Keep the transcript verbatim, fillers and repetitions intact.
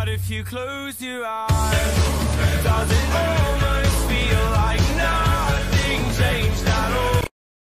But if you close your eyes, does it hurt?